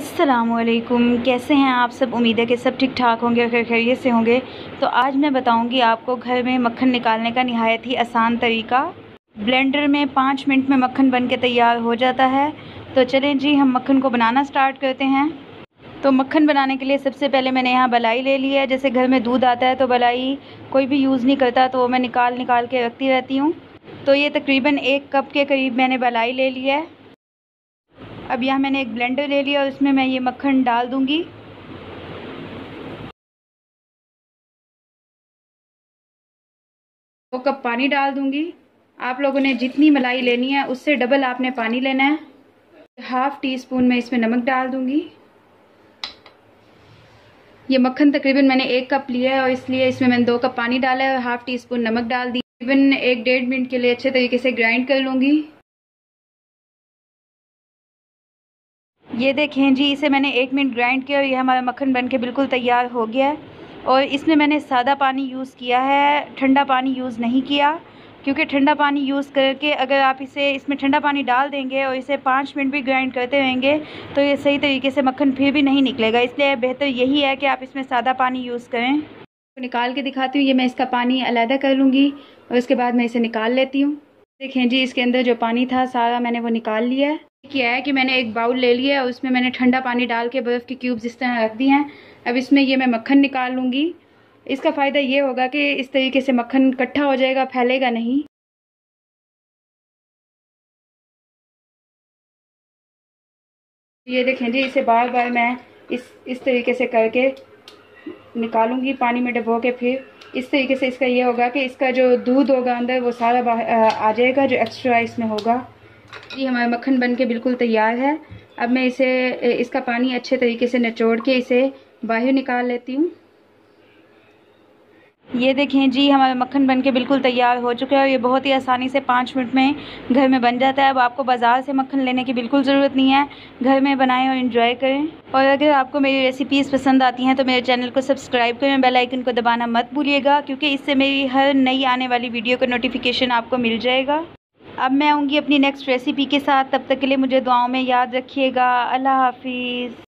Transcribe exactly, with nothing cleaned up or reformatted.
अस्सलामुअलैकुम, कैसे हैं आप सब। उम्मीद है कि सब ठीक ठाक होंगे और खैर खैरियत से होंगे। तो आज मैं बताऊंगी आपको घर में मक्खन निकालने का निहायत ही आसान तरीका। ब्लेंडर में पाँच मिनट में मक्खन बन के तैयार हो जाता है। तो चलें जी, हम मक्खन को बनाना स्टार्ट करते हैं। तो मक्खन बनाने के लिए सबसे पहले मैंने यहाँ बलाई ले लिया है। जैसे घर में दूध आता है तो बलाई कोई भी यूज़ नहीं करता, तो मैं निकाल निकाल के रखती रहती हूँ। तो ये तकरीबन एक कप के करीब मैंने बलाई ले लिया है। अब यहाँ मैंने एक ब्लेंडर ले लिया और इसमें मैं ये मक्खन डाल दूँगी। दो कप पानी डाल दूँगी। आप लोगों ने जितनी मलाई लेनी है उससे डबल आपने पानी लेना है। हाफ़ टी स्पून में इसमें नमक डाल दूँगी। ये मक्खन तकरीबन मैंने एक कप लिया है और इसलिए इसमें मैंने दो कप पानी डाला है और हाफ़ टी स्पून नमक डाल दी। तकरीबन एक डेढ़ मिनट के लिए अच्छे तरीके से ग्राइंड कर लूँगी। ये देखें जी, इसे मैंने एक मिनट ग्राइंड किया और ये हमारा मक्खन बन के बिल्कुल तैयार हो गया है। और इसमें मैंने सादा पानी यूज़ किया है, ठंडा पानी यूज़ नहीं किया, क्योंकि ठंडा पानी यूज़ करके अगर आप इसे इसमें ठंडा पानी डाल देंगे और इसे पाँच मिनट भी ग्राइंड करते रहेंगे तो ये सही तरीके से मक्खन फिर भी नहीं निकलेगा। इसलिए बेहतर यही है कि आप इसमें सादा पानी यूज़ करें। तो निकाल के दिखाती हूँ। ये मैं इसका पानी अलग कर लूँगी और उसके बाद मैं इसे निकाल लेती हूँ। देखें जी, इसके अंदर जो पानी था सारा मैंने वो निकाल लिया है। किया है कि मैंने एक बाउल ले लिया है और उसमें मैंने ठंडा पानी डाल के बर्फ़ के क्यूब्स इस तरह रख दिए हैं। अब इसमें ये मैं मक्खन निकाल लूँगी। इसका फ़ायदा ये होगा कि इस तरीके से मक्खन इकट्ठा हो जाएगा, फैलेगा नहीं। ये देखें जी, इसे बार बार मैं इस इस तरीके से करके निकालूंगी पानी में डबो के। फिर इस तरीके से इसका ये होगा कि इसका जो दूध होगा अंदर वो सारा बाहर आ जाएगा, जो एक्स्ट्रा इसमें होगा। जी, हमारा मक्खन बन के बिल्कुल तैयार है। अब मैं इसे इसका पानी अच्छे तरीके से निचोड़ के इसे बाहर निकाल लेती हूँ। ये देखें जी, हमारा मक्खन बन के बिल्कुल तैयार हो चुका है और ये बहुत ही आसानी से पाँच मिनट में घर में बन जाता है। अब आपको बाज़ार से मक्खन लेने की बिल्कुल ज़रूरत नहीं है, घर में बनाएं और इन्जॉय करें। और अगर आपको मेरी रेसिपीज़ पसंद आती हैं तो मेरे चैनल को सब्सक्राइब करें, बेल आइकन को दबाना मत भूलिएगा, क्योंकि इससे मेरी हर नई आने वाली वीडियो का नोटिफिकेशन आपको मिल जाएगा। अब मैं आऊँगी अपनी नेक्स्ट रेसिपी के साथ। तब तक के लिए मुझे दुआओं में याद रखिएगा। अल्लाह हाफिज़।